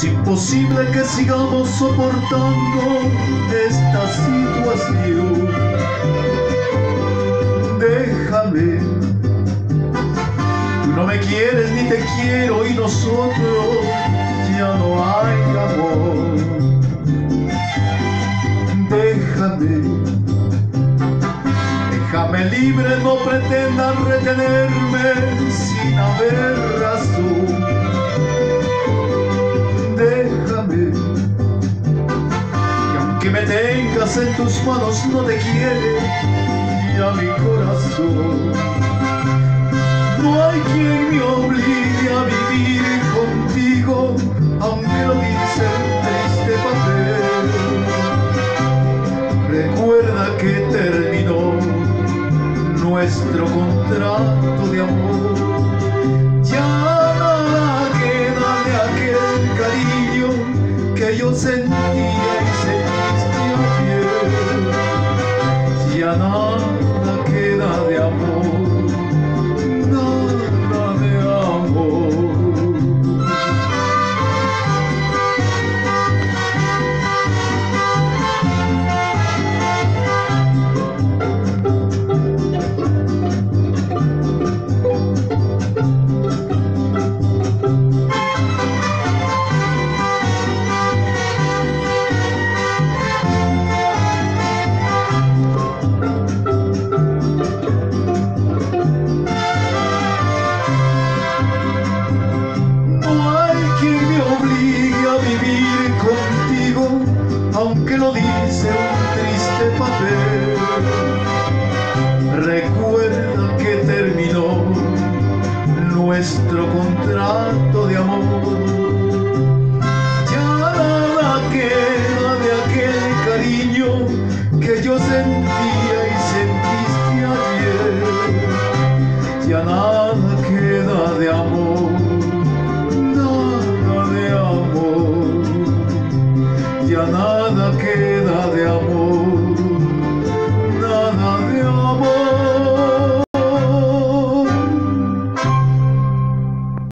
Es imposible que sigamos soportando esta situación. Déjame, tú no me quieres ni te quiero y nosotros ya no hay amor. Déjame libre, no pretendas retenerme sin haber razón. Déjame, que aunque me tengas en tus manos no te quiere ya mi corazón. No hay quien me obligue a vivir contigo, aunque lo dice el triste papel. Recuerda que terminó nuestro contrato de amor. Ya nada queda de aquel cariño que yo sentía